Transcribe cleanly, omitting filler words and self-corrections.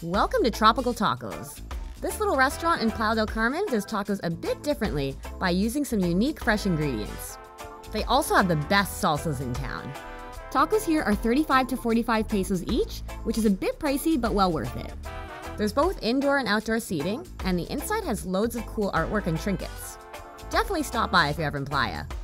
Welcome to Tropical Tacos. This little restaurant in Playa del Carmen does tacos a bit differently by using some unique fresh ingredients. They also have the best salsas in town. Tacos here are 35 to 45 pesos each, which is a bit pricey but well worth it. There's both indoor and outdoor seating, and the inside has loads of cool artwork and trinkets. Definitely stop by if you're ever in Playa.